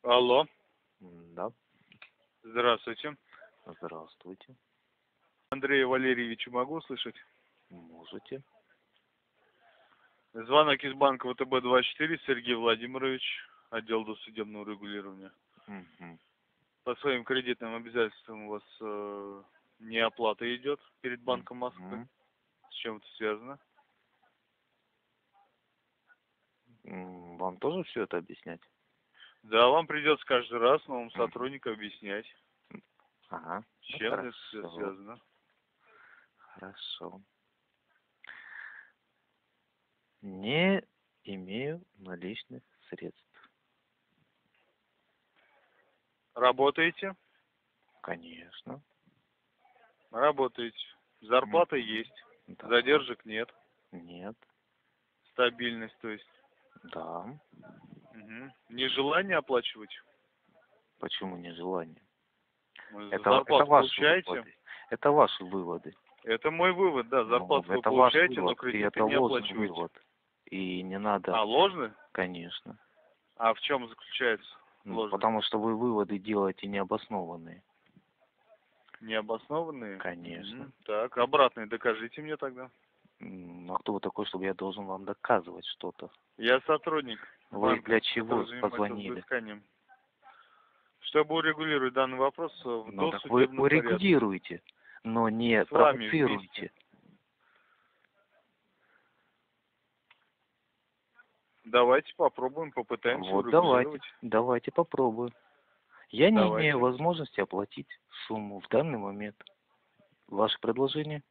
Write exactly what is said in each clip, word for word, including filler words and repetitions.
Алло, Да, здравствуйте. здравствуйте. Андрея Валерьевича могу услышать? Можете. Звонок из банка ВТБ двадцать четыре, Сергей Владимирович, отдел досудебного регулирования. Мгм. По своим кредитным обязательствам у вас э, неоплата идет перед Банком Москвы. Мгм. С чем это связано? М, Вам тоже все это объяснять? Да, вам придется каждый раз новому Мгм. сотруднику объяснять, Ага. с Ну, чем это все хорошо. связано. Хорошо. Не имею наличных средств. Работаете? Конечно. Работаете. Зарплата Мгм. есть, Да. задержек нет, Нет. стабильность, то есть. Да. Угу. Нежелание оплачивать? Почему нежелание? Вы Это, ва- это зарплату ваши получаете? выводы. Это ваши выводы. Это мой вывод, да, Ну, зарплату вы это ваш получаете, но вывод. И кредиты это не ложный оплачиваете. вывод. И не надо, А, ложный? конечно. А в чем заключается Ну, ложность? потому что вы выводы делаете необоснованные. Необоснованные? Конечно. Мгм. Так, обратные докажите мне тогда. М, А кто вы такой, чтобы я должен вам доказывать что-то? Я сотрудник Вы банка, для чего который занимается позвонили? взысканием. Чтобы урегулировать данный вопрос в Ну так вы досудебном порядке. урегулируете, но не С вами вместе. провоцируете. Давайте попробуем, попытаемся Вот давайте, урегулировать. давайте попробуем. Я не имею Давайте. возможности оплатить сумму в данный момент. Ваше предложение?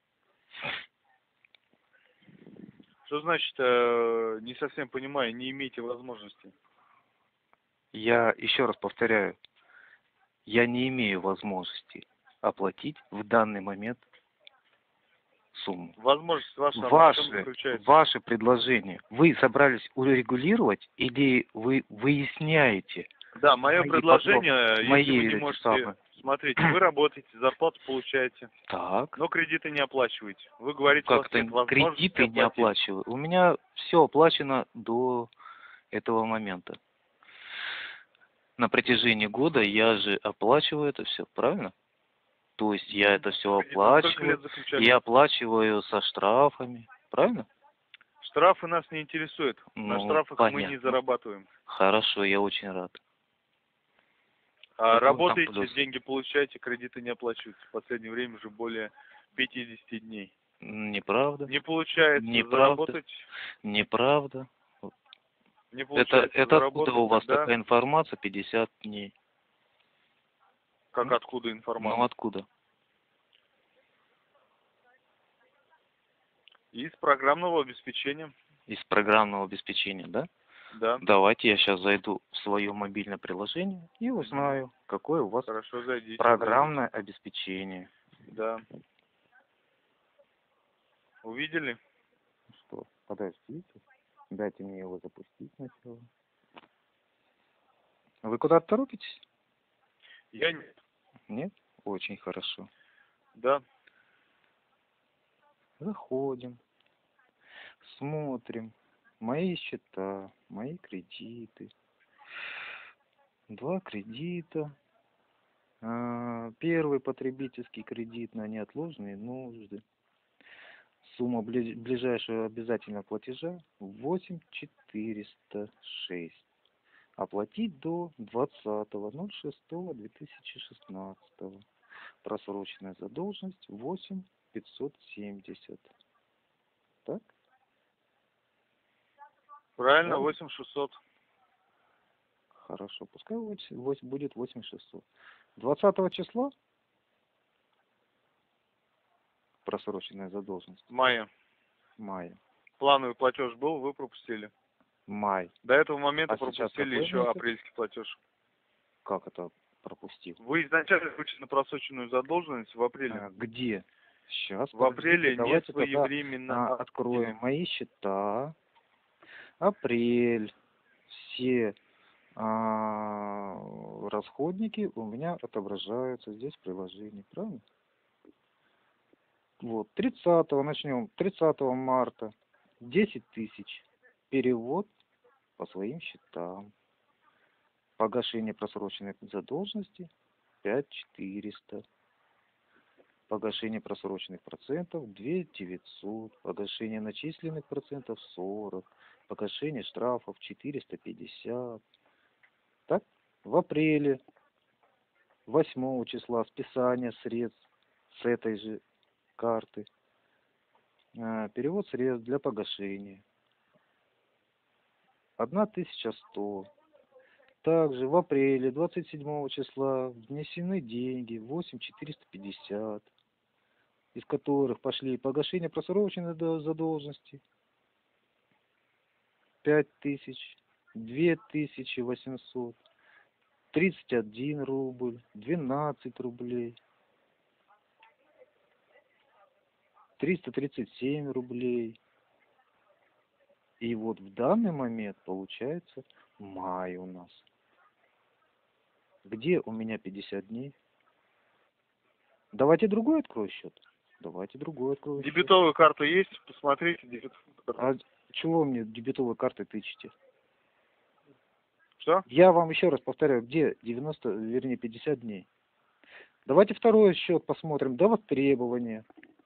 Что значит, э, не совсем понимаю, не имеете возможности? Я еще раз повторяю, я не имею возможности оплатить в данный момент сумму. Возможность ваша, она в чем Ваше, заключается? ваше предложение, вы собрались урегулировать или вы выясняете Да, мое мои потребности, предложение, если вы мои не эти можете, самые? смотрите, вы работаете, зарплату получаете, Так, но кредиты не оплачиваете. Вы говорите, у вас как-то нет возможности кредиты не оплатить. оплачиваю. У меня все оплачено до этого момента. На протяжении года я же оплачиваю это все, правильно? То есть я это все Кредит на сколько оплачиваю, лет заключали? и оплачиваю со штрафами, правильно? Штрафы нас не интересуют. На Ну, штрафах мы не понятно. зарабатываем. Хорошо, я очень рад. А Какой там работаете, плюс? деньги получаете, кредиты не оплачиваете. В последнее время уже более пятидесяти дней. Неправда. Не получается Неправда. заработать, Неправда. не Это, получается это откуда заработать, у вас тогда такая информация пятьдесят дней? как М? откуда Ну информация? откуда? Из программного обеспечения, Из программного обеспечения, да? да. Давайте я сейчас зайду в свое мобильное приложение и Мгм. узнаю, какое у вас Хорошо, зайдите, программное зайдите. обеспечение. Да. Увидели? Что? Подождите. Дайте мне его запустить сначала. Вы куда-то торопитесь? Я не... Нет? Очень хорошо. Да. Заходим, смотрим. Мои счета, мои кредиты. Два кредита. А, Первый потребительский кредит на неотложные нужды. Сумма бли- ближайшего обязательного платежа восемь четыреста шесть. Оплатить до двадцатого ноль шестого две тысячи шестнадцатого. Просроченная задолженность восемь пятьсот семьдесят. Так? Правильно, Правильно? восемь шестьсот. Хорошо. Пускай восемь- восемь будет восемь шестьсот. двадцатого числа просроченная задолженность. Мая. Мая. Плановый платеж был, вы пропустили. Май. До этого момента А сейчас пропустили какой еще месяц? апрельский платеж. Как это пропустил? Вы изначально вышли на просроченную задолженность в апреле. А, где? Сейчас, В подождите, апреле не давайте тогда своевременно а, оплатили. откроем мои счета. Апрель. Все а, расходники у меня отображаются здесь в приложении, правильно? Вот, тридцатого начнем. тридцатого марта десять тысяч. Перевод по своим счетам. Погашение просроченной задолженности пять четыреста. Погашение просроченных процентов две девятьсот. Погашение начисленных процентов сорок. Погашение штрафов четыреста пятьдесят. Так, в апреле восьмого числа списание средств с этой же карты. А, перевод средств для погашения тысяча сто. Также в апреле двадцать седьмого числа внесены деньги восемь четыреста пятьдесят, из которых пошли погашение просроченной задолженности пять тысяч, две тысячи восемьсот, тридцать один рубль, двенадцать рублей, триста тридцать семь рублей. И вот в данный момент получается май у нас. Где у меня пятьдесят дней? Давайте другой открою счет. Давайте другой открою счет. Дебетовая карта есть? Посмотрите. Дебетовую карту. А чего мне дебетовой картой тычете? Что? Я вам еще раз повторяю, где девяносто, вернее пятьдесят дней. Давайте второй счет посмотрим. До востребования.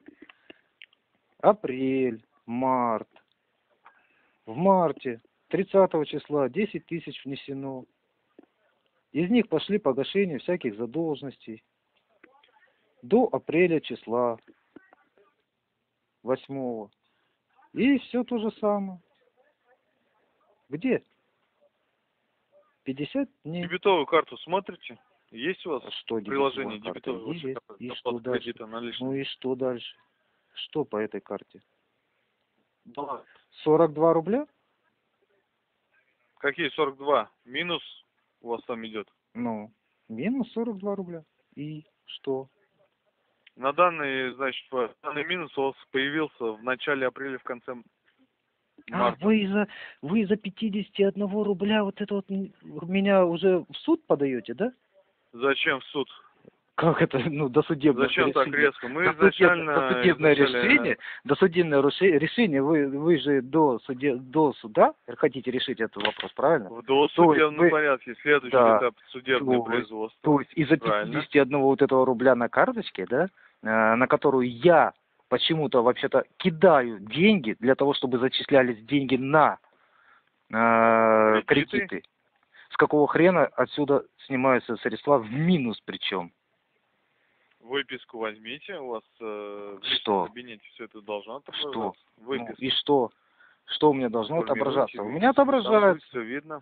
Апрель, март. В марте тридцатого числа десять тысяч внесено. Из них пошли погашения всяких задолженностей. До апреля числа восьмого. И все то же самое. Где? пятьдесят дней. Дебетовую карту смотрите? Есть у вас что, приложение дебетовая дебетовой карта? карты? И Оплата что дальше? кредита наличными. Ну и что дальше? Что по этой карте? Да. сорок два рубля? Какие сорок два? Минус у вас там идет? Ну, минус сорок два рубля. И что? На данный, значит, по- данный минус у вас появился в начале апреля, в конце А, марта. вы за вы за пятьдесят один рубля вот это вот м- меня уже в суд подаете, да? Зачем в суд? Как это, ну, досудебное Зачем так решение? резко? Мы Досудеб- изначально... Досудебное изначально- решение, досудебное руше- решение, вы, вы же до, суде, до суда хотите решить этот вопрос, правильно? В досудебном вы- порядке, следующий да, этап судебное то есть- производство. То есть из-за Правильно. пятидесяти одного вот этого рубля на карточке, да, э, на которую я почему-то вообще-то кидаю деньги для того, чтобы зачислялись деньги на э, Кредиты? кредиты. С какого хрена отсюда снимаются средства в минус причем? Выписку возьмите, у вас э, в личном Что? кабинете все это должно Что? отображаться. Ну, Выписку. и что? Что у меня должно Формируйте отображаться? У выписку, меня там отображается. все видно.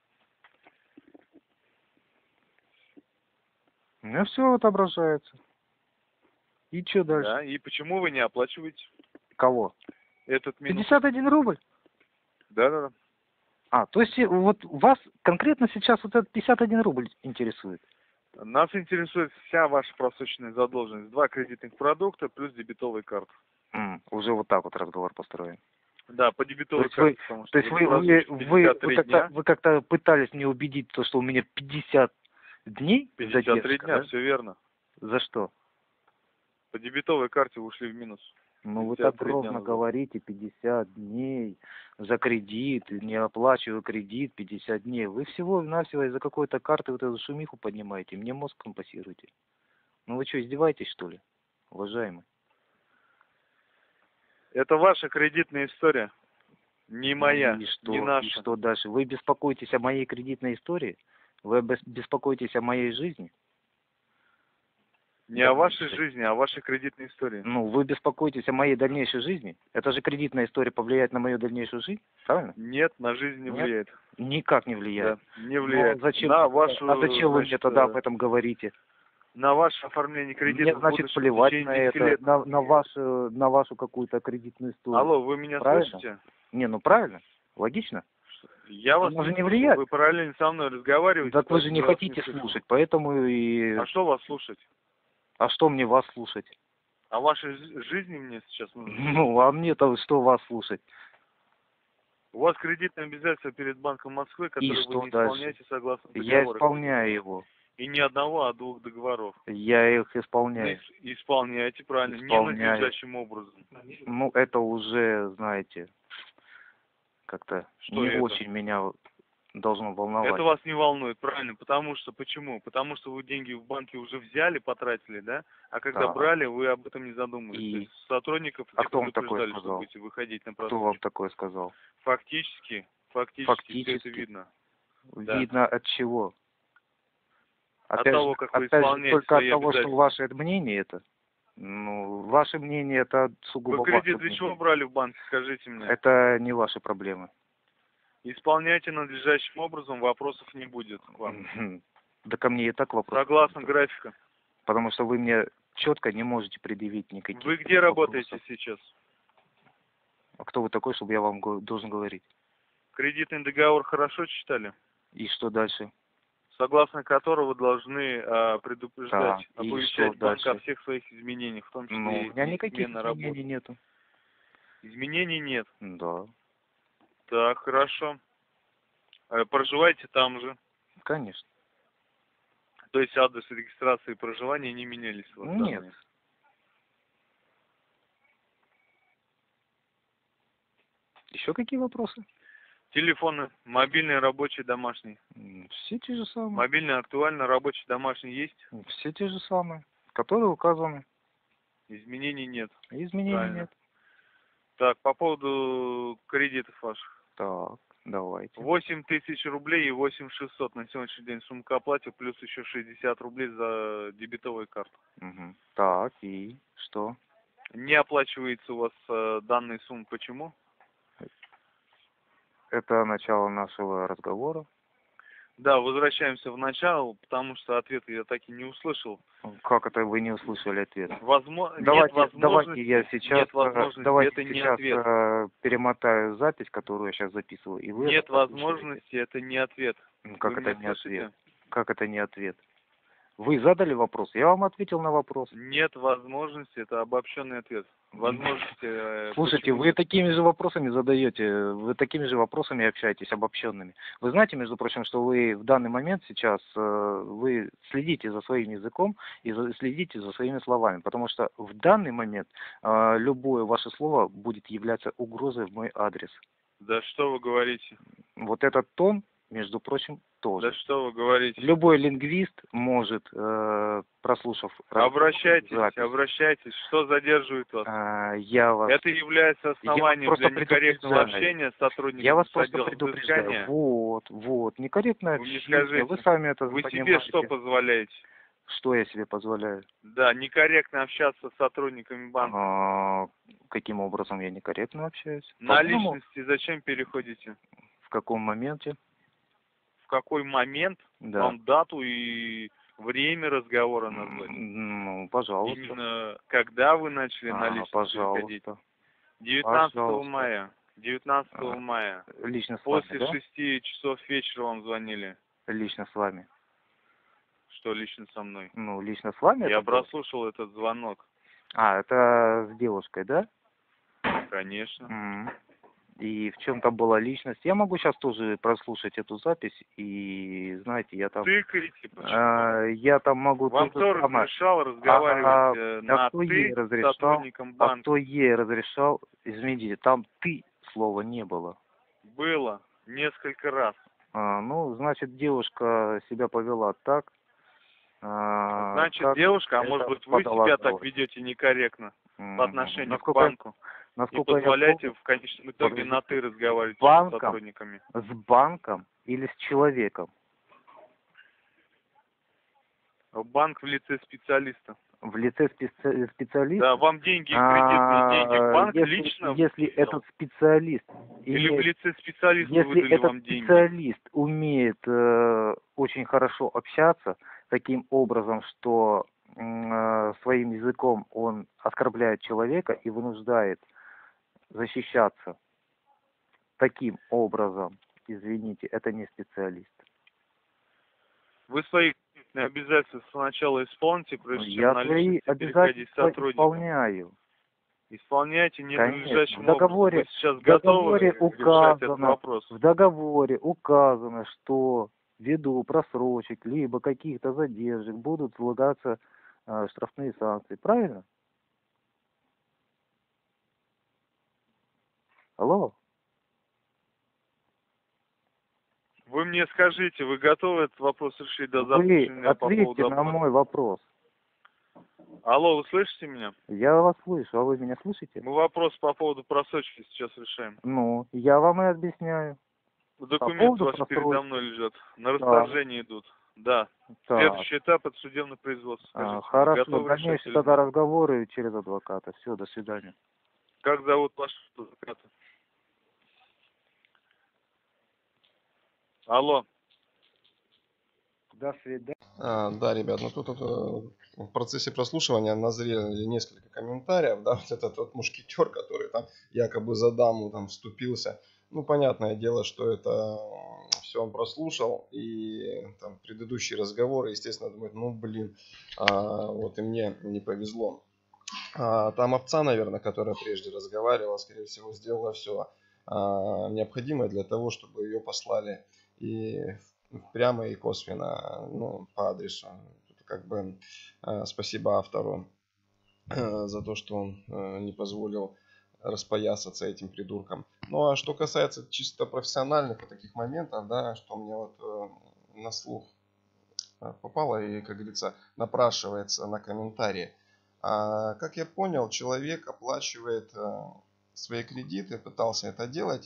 У меня все отображается. И что дальше? Да, и почему вы не оплачиваете Кого? этот минус? пятьдесят один рубль? Да-да-да. А, то есть и вот вас конкретно сейчас вот этот пятьдесят один рубль интересует? Нас интересует вся ваша просроченная задолженность. Два кредитных продукта плюс дебетовая карта. М, уже вот так вот разговор построен. Да, по То дебетовой есть вы, карте, потому что то есть вы, вы, просрочено вы, пятьдесят вы три как-то, дня. вы как-то пытались мне убедить, то, что у меня пятьдесят дней пятьдесят три задержка, дня, да? все верно. За что? По дебетовой карте вы ушли в минус. Ну вы пятьдесят так три дня ровно назад. говорите, пятьдесят дней за кредит, не оплачиваю кредит пятьдесят дней. Вы всего-навсего из-за какой-то карты вот эту шумиху поднимаете, мне мозг компасируете. Ну вы что, издеваетесь, что ли, уважаемый? Это ваша кредитная история. Не моя, Ну, и что, не и наша. что дальше? Вы беспокоитесь о моей кредитной истории? Вы бес- беспокоитесь о моей жизни? Не о вашей жизни, а о вашей кредитной истории. Ну, вы беспокоитесь о моей дальнейшей жизни? Это же кредитная история повлияет на мою дальнейшую жизнь, правильно? Нет, на жизнь не Нет? влияет. Никак не влияет. Да, не влияет. Ну, зачем? На вы- вашу, а зачем вы мне значит, тогда э, об этом говорите? На ваше оформление кредита Мне, в значит, будущем, в плевать течение на десяти это, лет. на, на вашу, на вашу какую-то кредитную историю. Алло, вы меня Правильно? слышите? Не, ну правильно, логично. Я вас Оно же не слышу, влияет. Вы параллельно со мной разговариваете. Так вы же не поэтому я вас хотите слышу. слушать, поэтому и... А что вас слушать? А что мне вас слушать? О вашей жи- жизни мне сейчас нужно. Ну, а мне-то что вас слушать? У вас кредитное обязательство перед Банком Москвы, которое вы что не дальше? исполняете согласно Я договору. исполняю его. И ни одного, а двух договоров. Я их Ну, исполняю. ис- Исполняйте правильно, Исполняю. ненадлежащим образом. Ну, это уже, знаете, как-то Что не это? очень меня должно волновать? Это вас не волнует, правильно? Потому что, почему? Потому что вы деньги в банке уже взяли, потратили, да? А когда Так. брали, вы об этом не задумывались. И? То есть сотрудников А все кто вам такое предупреждали, что сказал? будете выходить на Кто вам просрочку. такое сказал? Фактически, фактически, все это Фактически. видно. Да. Видно от чего? От Опять того, же, как вы опять же, исполняете только от свои того, что обязательства. ваше мнение это. Ну, ваше мнение это сугубо Вы ваше кредит для чего мнение. брали в банке, скажите мне? Это не ваши проблемы. Исполняйте надлежащим образом, вопросов не будет к вам. Мгм. Да ко мне и так вопрос. Согласно графика. Потому что вы мне четко не можете предъявить никаких Вы где вопросов. работаете сейчас? А кто вы такой, чтобы я вам го- должен говорить? Кредитный договор хорошо читали? И что дальше? Согласно которого вы должны а, предупреждать, Да, и оповещать что банк о дальше? всех своих изменениях, в том числе Ну, у меня и никаких смена изменений работы. нету. Изменений нет. Да, Так, хорошо. Э, Проживаете там же. конечно. То есть адрес регистрации и проживания не менялись у вас Нет. данные? Еще какие вопросы? Телефоны, мобильный, рабочий, домашний. М, Все те же самые. Мобильный, актуально, рабочий, домашний есть? Все те же самые, которые указаны. Изменений нет. Изменений Правильно. нет. Так, по поводу кредитов ваших. Так, давайте. восемь тысяч рублей и восемь шестьсот на сегодняшний день сумма к оплате, плюс еще шестьдесят рублей за дебетовую карту. Мгм. Так, и что? Не оплачивается у вас э, данная сумма. Почему? Это начало нашего разговора. Да, возвращаемся в начало, потому что ответа я так и не услышал. Как это вы не услышали ответ? Возможно, нет Давайте, возможности, давайте я сейчас, нет э, возможности, давайте это не сейчас ответ. э, перемотаю запись, которую я сейчас записываю, и вы Нет это послушаете. возможности, это не ответ. Ну, Как Вы это меня не слышите? ответ? Как это не ответ? Вы задали вопрос, я вам ответил на вопрос. Нет возможности, это обобщенный ответ. Возможности. э, Слушайте, почему вы нет? такими же вопросами задаете, вы такими же вопросами общаетесь, обобщенными. Вы знаете, между прочим, что вы в данный момент сейчас, э, вы следите за своим языком и за- следите за своими словами, потому что в данный момент э, любое ваше слово будет являться угрозой в мой адрес. Да что вы говорите? Вот этот тон, между прочим, Да тоже. что вы говорите? Любой лингвист может, э, прослушав разговор, Обращайтесь, запись, обращайтесь. Что задерживает вас? э, я вас Это является Я вас основанием просто для некорректного предупреждаю. общения с сотрудником Я вас с просто отдела предупреждаю. взыскания. Вот, вот. Некорректное Вы мне общение. скажите, Вы сами это вы себе понимаете. что позволяете? Что я себе позволяю? Да, некорректно общаться с сотрудниками банка. А, каким образом я некорректно общаюсь? На По-моему, личности зачем переходите? в каком моменте? В какой момент Да. вам дату и время разговора назвать? М, Ну, пожалуйста. Именно когда вы начали на А, личность переходить? пожалуйста. девятнадцатого Пожалуйста. мая. девятнадцатого А, мая. Лично с вами, После да? шести часов вечера вам звонили. Лично с вами. Что лично со мной? Ну, лично с вами Я это было? прослушал этот звонок. А, это с девушкой, да? Конечно. М. И в чем там была личность. Я могу сейчас тоже прослушать эту запись, и, знаете, я там... Тыкаете, почему? а, я там могу... Вам то же кто самое. разрешал разговаривать э, а на кто ей «ты» с разрешал? сотрудником А банка? кто ей разрешал? Извините, там «ты» слова не было. Было несколько раз. А, ну, значит, девушка себя повела так. а, Значит, как девушка, а это может быть, вы себя так полагалось. ведете некорректно М, по отношению к насколько, банку и насколько я позволяете помню, в конечном итоге подождите, на «ты» разговаривать с банком? сотрудниками? с банком или с человеком? Банк в лице специалиста. В лице специ- специалиста? Да, вам деньги, кредитные деньги в А, банк если, лично если выдал? этот специалист Или в имеет, лице специалиста если выдали этот вам деньги? специалист умеет э, очень хорошо общаться таким образом, что м, э, своим языком он оскорбляет человека и вынуждает защищаться таким образом, извините, это не специалист. Вы свои обязательства сначала исполните, прежде чем Я на свои личности переходить с обязательства сотрудником. исполняем. Исполняйте Конечно. В ненадлежащим образом. договоре, Вы сейчас в готовы договоре решать этот указано, вопрос? в договоре указано, что ввиду просрочек либо каких-то задержек будут влагаться э, штрафные санкции. Правильно? Алло? Вы мне скажите, вы готовы этот вопрос решить до Вы завтрашнего дня по поводу ответьте на оплаты? мой вопрос. Алло, вы слышите меня? Я вас слышу, а вы меня слышите? Мы вопрос по поводу просрочки сейчас решаем. Ну, я вам и объясняю. Документы поводу у вас передо просрочки. мной лежат. На Да. расторжение идут. Да. Так, Следующий этап — это судебное производство. а, Скажите, вы хорошо, готовы решать дальнейшие или тогда нет? разговоры через адвоката. Все, до свидания. Как зовут вашего адвоката? Алло. До свидания. А, да, ребят, ну тут вот, э, в процессе прослушивания назрели несколько комментариев, да, вот этот вот мушкетер, который там якобы за даму там вступился. Ну, понятное дело, что это все он прослушал, и там предыдущие разговоры, естественно, думает, ну, блин, а, вот и мне не повезло. А, там овца, наверное, которая прежде разговаривала, скорее всего, сделала все а, необходимое для того, чтобы ее послали и прямо и косвенно, ну, по адресу. Тут как бы э, спасибо автору э, за то, что он э, не позволил распоясаться этим придуркам. Ну а что касается чисто профессиональных вот таких моментов, да, что мне вот э, на слух э, попало и, как говорится, напрашивается на комментарии. А, как я понял, человек оплачивает э, свои кредиты, пытался это делать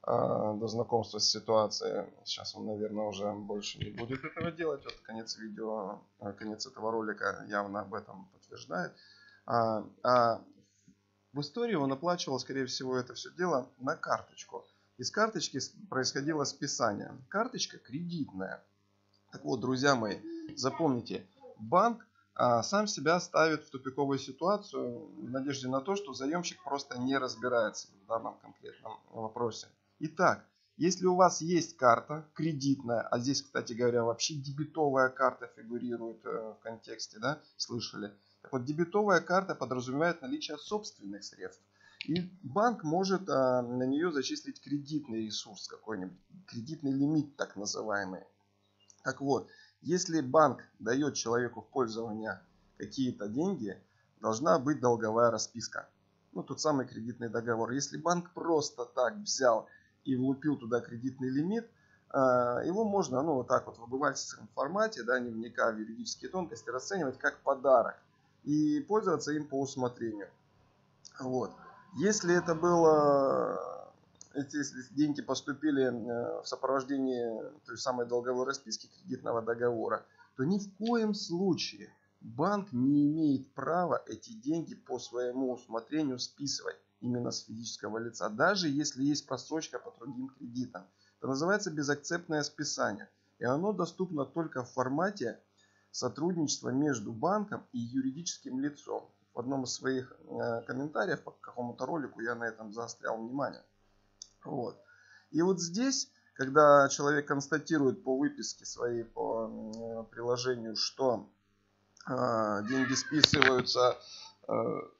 до знакомства с ситуацией. Сейчас он, наверное, уже больше не будет этого делать. Вот конец видео, конец этого ролика явно об этом подтверждает. А, а в истории он оплачивал, скорее всего, это все дело на карточку. Из карточки происходило списание. Карточка кредитная. Так вот, друзья мои, запомните, банк а, сам себя ставит в тупиковую ситуацию в надежде на то, что заемщик просто не разбирается в данном конкретном вопросе. Итак, если у вас есть карта кредитная, а здесь, кстати говоря, вообще дебетовая карта фигурирует э, в контексте, да, слышали? Так вот, дебетовая карта подразумевает наличие собственных средств. И банк может э, на нее зачислить кредитный ресурс какой-нибудь, кредитный лимит так называемый. Так вот, если банк дает человеку в пользование какие-то деньги, должна быть долговая расписка. Ну, тот самый кредитный договор. Если банк просто так взял и влупил туда кредитный лимит, его можно, ну, вот так вот в обывательском формате, да, не вникая в юридические тонкости, расценивать как подарок и пользоваться им по усмотрению. Вот. Если это было, эти деньги поступили в сопровождении той самой долговой расписки кредитного договора, то ни в коем случае банк не имеет права эти деньги по своему усмотрению списывать именно с физического лица, даже если есть просрочка по другим кредитам. Это называется безакцептное списание. И оно доступно только в формате сотрудничества между банком и юридическим лицом. В одном из своих э, комментариев по какому-то ролику я на этом заострял внимание. Вот. И вот здесь, когда человек констатирует по выписке своей, по э, приложению, что э, деньги списываются э,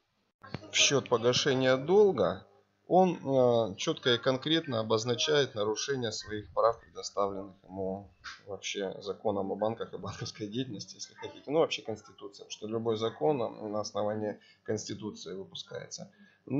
в счет погашения долга, он э, четко и конкретно обозначает нарушение своих прав, предоставленных ему вообще законом о банках и банковской деятельности, если хотите. Ну, вообще Конституция, что любой закон на основании Конституции выпускается.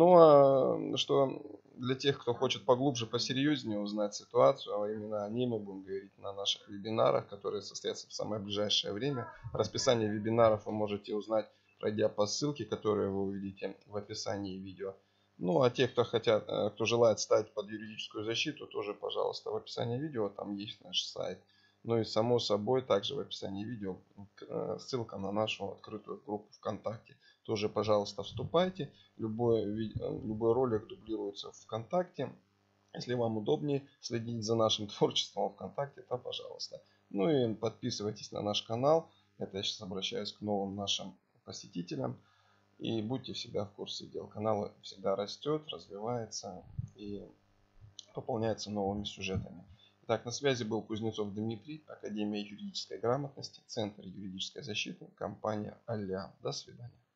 Но что для тех, кто хочет поглубже, посерьезнее узнать ситуацию, а именно о ней мы будем говорить на наших вебинарах, которые состоятся в самое ближайшее время. Расписание вебинаров вы можете узнать, пройдя по ссылке, которую вы увидите в описании видео. Ну, а те, кто хотят, кто желает стать под юридическую защиту, тоже, пожалуйста, в описании видео, там есть наш сайт. Ну и, само собой, также в описании видео ссылка на нашу открытую группу ВКонтакте. Тоже, пожалуйста, вступайте. Любой, любой ролик дублируется в ВКонтакте. Если вам удобнее следить за нашим творчеством ВКонтакте, то пожалуйста. Ну и подписывайтесь на наш канал. Это я сейчас обращаюсь к новым нашим посетителям. И будьте всегда в курсе дел. Канал всегда растет, развивается и пополняется новыми сюжетами. Итак, на связи был Кузнецов Дмитрий, Академия юридической грамотности, Центр юридической защиты, компания Алиа. До свидания.